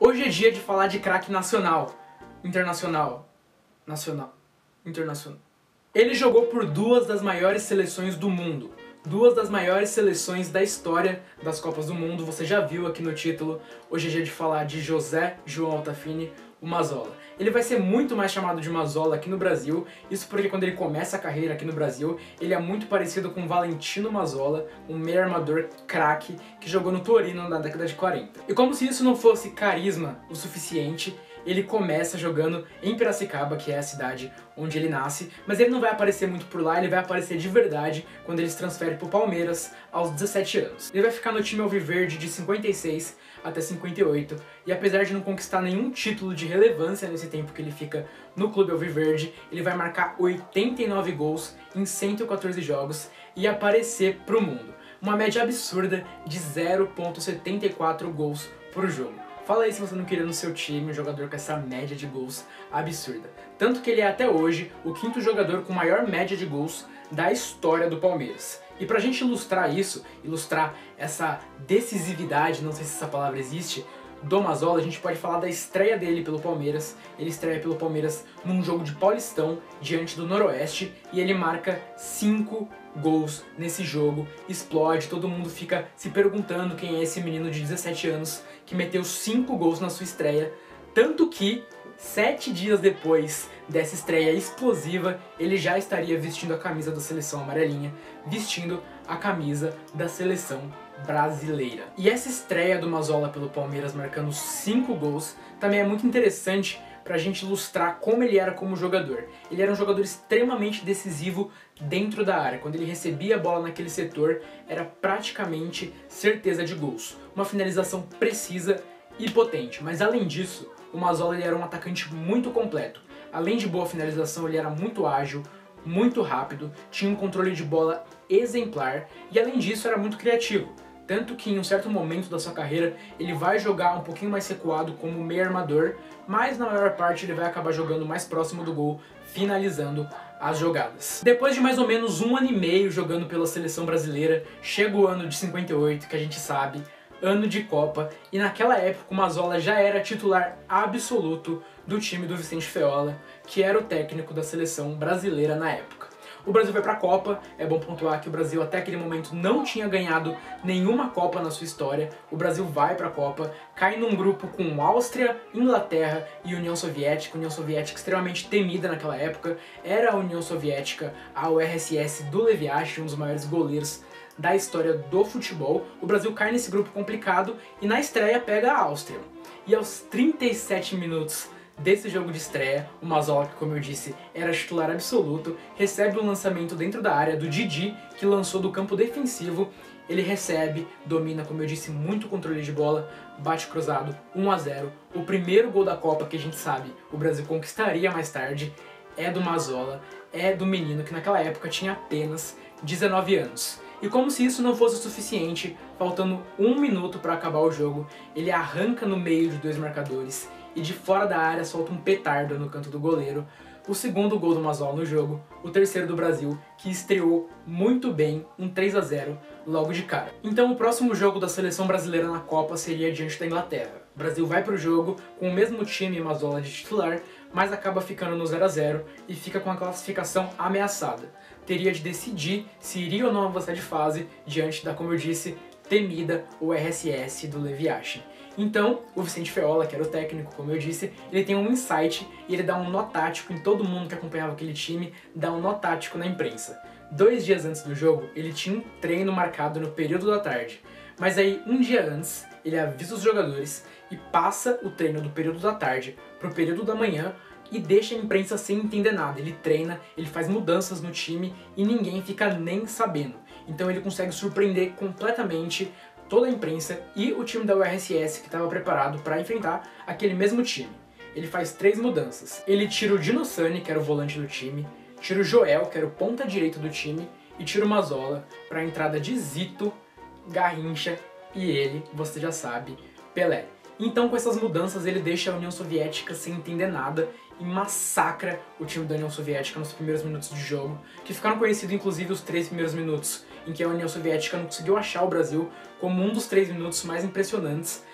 Hoje é dia de falar de craque nacional, internacional, internacional. Ele jogou por duas das maiores seleções do mundo, duas das maiores seleções da história das Copas do Mundo, você já viu aqui no título. Hoje é dia de falar de José João Altafini, o Mazzola. Ele vai ser muito mais chamado de Mazzola aqui no Brasil, isso porque quando ele começa a carreira aqui no Brasil, ele é muito parecido com Valentino Mazzola, um meio armador craque que jogou no Torino na década de 40. E como se isso não fosse carisma o suficiente, ele começa jogando em Piracicaba, que é a cidade onde ele nasce, mas ele não vai aparecer muito por lá, ele vai aparecer de verdade quando ele se transfere pro Palmeiras aos 17 anos. Ele vai ficar no time alviverde de 56 até 58, e apesar de não conquistar nenhum título de relevância nesse tempo que ele fica no clube alviverde, ele vai marcar 89 gols em 114 jogos e aparecer pro mundo. Uma média absurda de 0,74 gols por jogo. Fala aí se você não queria no seu time um jogador com essa média de gols absurda. Tanto que ele é até hoje o quinto jogador com maior média de gols da história do Palmeiras. E pra gente ilustrar isso, ilustrar essa decisividade, não sei se essa palavra existe, do Mazzola, a gente pode falar da estreia dele pelo Palmeiras. Ele estreia pelo Palmeiras num jogo de Paulistão diante do Noroeste e ele marca 5 gols nesse jogo, explode, todo mundo fica se perguntando quem é esse menino de 17 anos que meteu 5 gols na sua estreia, tanto que 7 dias depois dessa estreia explosiva, ele já estaria vestindo a camisa da seleção amarelinha, vestindo a camisa da seleção brasileira. E essa estreia do Mazzola pelo Palmeiras marcando 5 gols também é muito interessante pra gente ilustrar como ele era como jogador. Ele era um jogador extremamente decisivo dentro da área. Quando ele recebia a bola naquele setor, era praticamente certeza de gols. Uma finalização precisa e potente. Mas além disso, o Mazzola ele era um atacante muito completo. Além de boa finalização, ele era muito ágil, muito rápido, tinha um controle de bola exemplar e além disso era muito criativo. Tanto que em um certo momento da sua carreira ele vai jogar um pouquinho mais recuado como meio armador, mas na maior parte ele vai acabar jogando mais próximo do gol, finalizando as jogadas. Depois de mais ou menos 1 ano e meio jogando pela seleção brasileira, chega o ano de 58, que a gente sabe, ano de Copa, e naquela época o Mazzola já era titular absoluto do time do Vicente Feola, que era o técnico da seleção brasileira na época. O Brasil vai para a Copa, é bom pontuar que o Brasil até aquele momento não tinha ganhado nenhuma Copa na sua história. O Brasil vai para a Copa, cai num grupo com Áustria, Inglaterra e União Soviética extremamente temida naquela época. Era a União Soviética, a URSS do Lev Yashin, um dos maiores goleiros da história do futebol. O Brasil cai nesse grupo complicado e na estreia pega a Áustria. E aos 37 minutos desse jogo de estreia, o Mazzola, que como eu disse, era titular absoluto, recebe um lançamento dentro da área do Didi, que lançou do campo defensivo. Ele recebe, domina, como eu disse, muito controle de bola, bate cruzado, 1 a 0. O primeiro gol da Copa que a gente sabe o Brasil conquistaria mais tarde é do Mazzola, é do menino que naquela época tinha apenas 19 anos. E como se isso não fosse o suficiente, faltando 1 minuto para acabar o jogo, ele arranca no meio de 2 marcadores e de fora da área solta um petardo no canto do goleiro. O segundo gol do Mazzola no jogo, o terceiro do Brasil, que estreou muito bem, um 3 a 0 logo de cara. Então o próximo jogo da seleção brasileira na Copa seria diante da Inglaterra. O Brasil vai pro jogo com o mesmo time Mazzola de titular, mas acaba ficando no 0 a 0 e fica com a classificação ameaçada. Teria de decidir se iria ou não avançar de fase diante da, como eu disse, temida URSS do Lev Yashin. Então, o Vicente Feola, que era o técnico, como eu disse, ele tem um insight e ele dá um nó tático em todo mundo que acompanhava aquele time, dá um nó tático na imprensa. 2 dias antes do jogo, ele tinha um treino marcado no período da tarde, mas aí, um dia antes, ele avisa os jogadores e passa o treino do período da tarde pro período da manhã e deixa a imprensa sem entender nada. Ele treina, ele faz mudanças no time e ninguém fica nem sabendo. Então ele consegue surpreender completamente toda a imprensa e o time da URSS que estava preparado para enfrentar aquele mesmo time. Ele faz 3 mudanças. Ele tira o Dino Sani, que era o volante do time, tira o Joel, que era o ponta direito do time, e tira o Mazzola para a entrada de Zito, Garrincha e ele, você já sabe, Pelé. Então com essas mudanças ele deixa a União Soviética sem entender nada e massacra o time da União Soviética nos primeiros minutos de jogo, que ficaram conhecidos inclusive os 3 primeiros minutos, em que a União Soviética não conseguiu achar o Brasil, como um dos 3 minutos mais impressionantes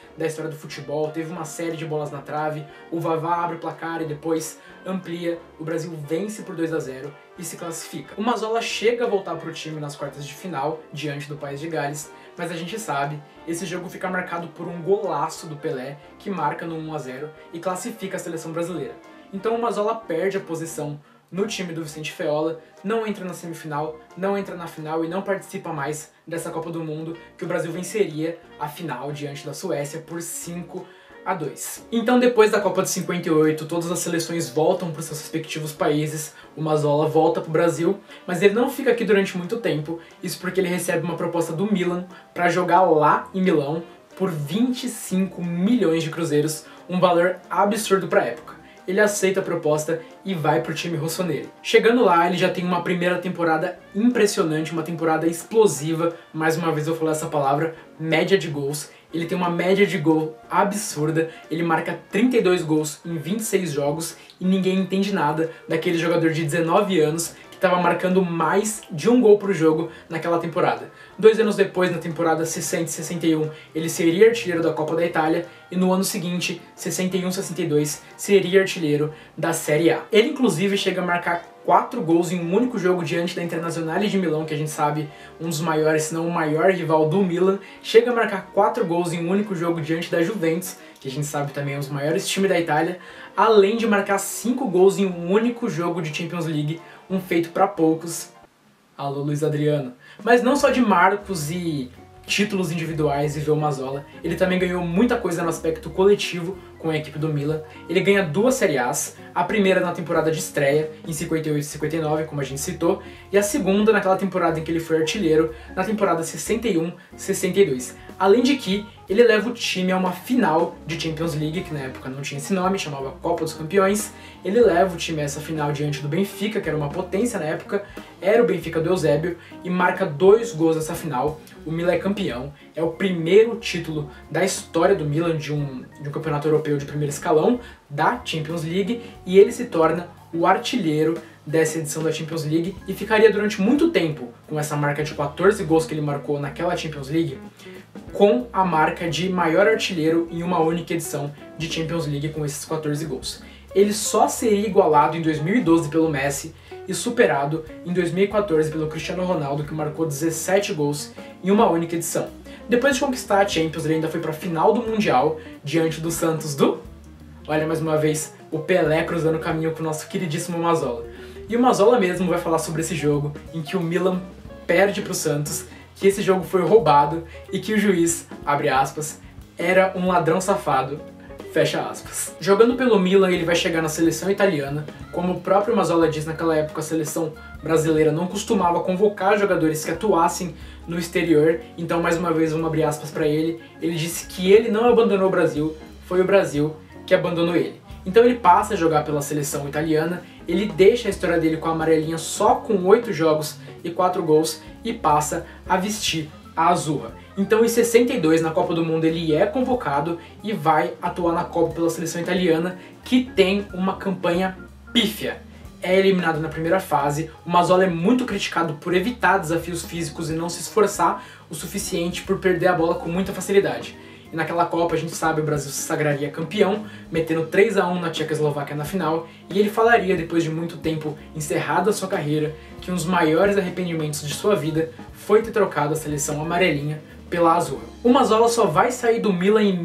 da história do futebol, teve uma série de bolas na trave, o Vavá abre o placar e depois amplia, o Brasil vence por 2-0 e se classifica. O Mazzola chega a voltar para o time nas quartas de final, diante do País de Gales, mas a gente sabe, esse jogo fica marcado por um golaço do Pelé, que marca no 1-0 e classifica a seleção brasileira. Então o Mazzola perde a posição no time do Vicente Feola, não entra na semifinal, não entra na final e não participa mais dessa Copa do Mundo, que o Brasil venceria a final diante da Suécia por 5-2. Então depois da Copa de 58, todas as seleções voltam para os seus respectivos países, o Mazzola volta para o Brasil, mas ele não fica aqui durante muito tempo, isso porque ele recebe uma proposta do Milan para jogar lá em Milão por 25 milhões de cruzeiros, um valor absurdo para a época. Ele aceita a proposta e vai pro time rossoneri. Chegando lá, ele já tem uma primeira temporada impressionante, uma temporada explosiva, mais uma vez eu vou falar essa palavra, média de gols. Ele tem uma média de gol absurda, ele marca 32 gols em 26 jogos e ninguém entende nada daquele jogador de 19 anos que estava marcando mais de um gol por jogo naquela temporada. 2 anos depois, na temporada 60-61, ele seria artilheiro da Copa da Itália e no ano seguinte, 61-62, seria artilheiro da Série A. Ele inclusive chega a marcar 4 gols em um único jogo diante da Internazionale de Milão, que a gente sabe, um dos maiores, se não o maior rival do Milan. Chega a marcar 4 gols em um único jogo diante da Juventus, que a gente sabe também é um dos maiores times da Itália, além de marcar 5 gols em um único jogo de Champions League, um feito para poucos. Alô, Luiz Adriano. Mas não só de marcos e títulos individuais e o Mazzola, ele também ganhou muita coisa no aspecto coletivo com a equipe do Milan. Ele ganha 2 Série As, a primeira na temporada de estreia, em 58 e 59, como a gente citou, e a segunda naquela temporada em que ele foi artilheiro, na temporada 61-62. Além de que ele leva o time a uma final de Champions League, que na época não tinha esse nome, chamava Copa dos Campeões. Ele leva o time a essa final diante do Benfica, que era uma potência na época, era o Benfica do Eusébio, e marca 2 gols nessa final. O Milan é campeão, é o primeiro título da história do Milan de um campeonato europeu de primeiro escalão, da Champions League, e ele se torna o artilheiro dessa edição da Champions League e ficaria durante muito tempo com essa marca de 14 gols que ele marcou naquela Champions League, com a marca de maior artilheiro em uma única edição de Champions League com esses 14 gols. Ele só seria igualado em 2012 pelo Messi e superado em 2014 pelo Cristiano Ronaldo, que marcou 17 gols em uma única edição. Depois de conquistar a Champions, ele ainda foi para a final do Mundial diante do Santos do... Olha, mais uma vez, o Pelé cruzando o caminho com o nosso queridíssimo Mazzola. E o Mazzola mesmo vai falar sobre esse jogo em que o Milan perde para o Santos, que esse jogo foi roubado e que o juiz, abre aspas, era um ladrão safado, fecha aspas. Jogando pelo Milan, ele vai chegar na seleção italiana. Como o próprio Mazzola diz, naquela época a seleção brasileira não costumava convocar jogadores que atuassem no exterior, então mais uma vez vamos abrir aspas para ele. Ele disse que ele não abandonou o Brasil, foi o Brasil que abandonou ele. Então ele passa a jogar pela seleção italiana, ele deixa a história dele com a amarelinha só com 8 jogos e 4 gols e passa a vestir a azurra. Então em 62, na Copa do Mundo, ele é convocado e vai atuar na Copa pela seleção italiana, que tem uma campanha pífia. É eliminado na primeira fase, o Mazzola é muito criticado por evitar desafios físicos e não se esforçar o suficiente por perder a bola com muita facilidade. E naquela Copa, a gente sabe, o Brasil se sagraria campeão, metendo 3-1 na Tchecoslováquia na final, e ele falaria, depois de muito tempo encerrada a sua carreira, que um dos maiores arrependimentos de sua vida foi ter trocado a seleção amarelinha pela azul. O Mazzola só vai sair do Milan em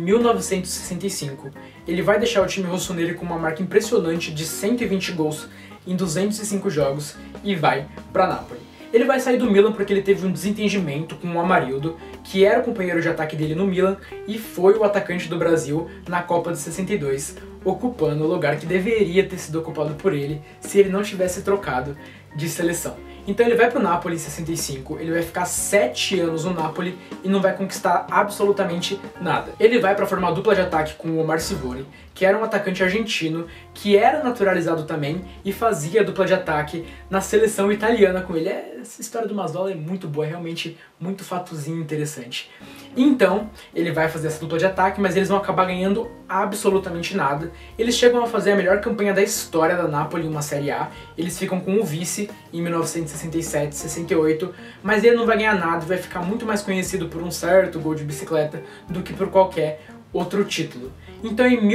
1965. Ele vai deixar o time rossoneri com uma marca impressionante de 120 gols em 205 jogos e vai para Nápoles. Ele vai sair do Milan porque ele teve um desentendimento com o Amarildo, que era o companheiro de ataque dele no Milan e foi o atacante do Brasil na Copa de 62, ocupando o lugar que deveria ter sido ocupado por ele se ele não tivesse trocado de seleção. Então ele vai pro Napoli em 65, ele vai ficar 7 anos no Napoli e não vai conquistar absolutamente nada. Ele vai para formar dupla de ataque com o Omar Sivori, que era um atacante argentino, que era naturalizado também e fazia dupla de ataque na seleção italiana com ele. Essa história do Mazzola é muito boa, é realmente muito fatozinho interessante. Então, ele vai fazer essa dupla de ataque, mas eles vão acabar ganhando absolutamente nada. Eles chegam a fazer a melhor campanha da história da Napoli em uma Série A, eles ficam com o vice em 1967, 68, mas ele não vai ganhar nada e vai ficar muito mais conhecido por um certo gol de bicicleta do que por qualquer outro título. Então em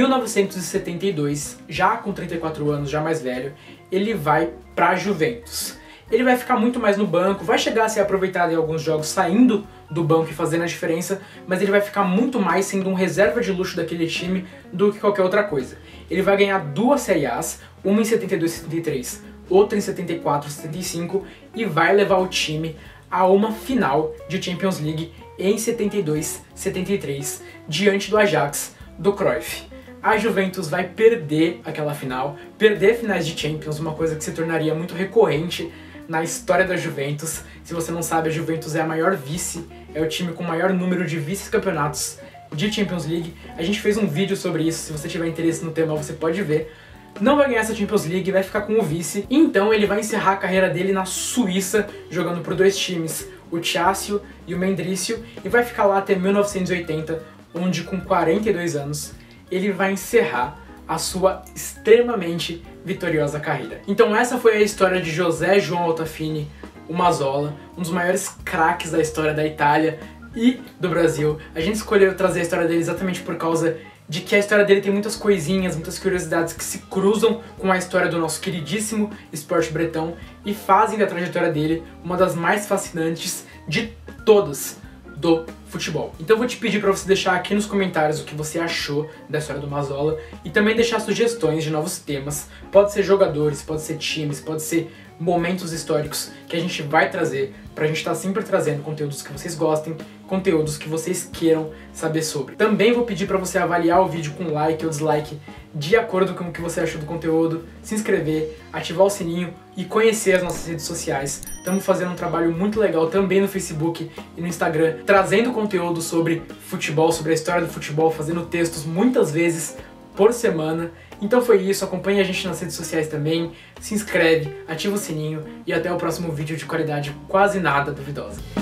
1972, já com 34 anos, já mais velho, ele vai para a Juventus. Ele vai ficar muito mais no banco, vai chegar a ser aproveitado em alguns jogos saindo do banco e fazendo a diferença, mas ele vai ficar muito mais sendo um reserva de luxo daquele time do que qualquer outra coisa. Ele vai ganhar 2 Série As, uma em 72 e 73, outra em 74 e 75, e vai levar o time a uma final de Champions League em 72 e 73, diante do Ajax do Cruyff. A Juventus vai perder aquela final, perder finais de Champions, uma coisa que se tornaria muito recorrente na história da Juventus. Se você não sabe, a Juventus é a maior vice, é o time com o maior número de vice-campeonatos de Champions League. A gente fez um vídeo sobre isso, se você tiver interesse no tema você pode ver. Não vai ganhar essa Champions League, vai ficar com o vice, então ele vai encerrar a carreira dele na Suíça, jogando por 2 times, o Chievo e o Mendrisio, e vai ficar lá até 1980, onde com 42 anos ele vai encerrar a sua extremamente vitoriosa carreira. Então essa foi a história de José João Altafini, o Mazzola, um dos maiores craques da história da Itália e do Brasil. A gente escolheu trazer a história dele exatamente por causa de que a história dele tem muitas coisinhas, muitas curiosidades que se cruzam com a história do nosso queridíssimo esporte bretão e fazem da trajetória dele uma das mais fascinantes de todas do futebol. Então eu vou te pedir para você deixar aqui nos comentários o que você achou da história do Mazzola e também deixar sugestões de novos temas. Pode ser jogadores, pode ser times, pode ser momentos históricos que a gente vai trazer pra gente estar sempre trazendo conteúdos que vocês gostem, conteúdos que vocês queiram saber sobre. Também vou pedir para você avaliar o vídeo com like ou dislike de acordo com o que você achou do conteúdo, se inscrever, ativar o sininho e conhecer as nossas redes sociais. Estamos fazendo um trabalho muito legal também no Facebook e no Instagram, trazendo conteúdo sobre futebol, sobre a história do futebol, fazendo textos muitas vezes por semana. Então foi isso, acompanhe a gente nas redes sociais também, se inscreve, ativa o sininho e até o próximo vídeo de qualidade quase nada duvidosa.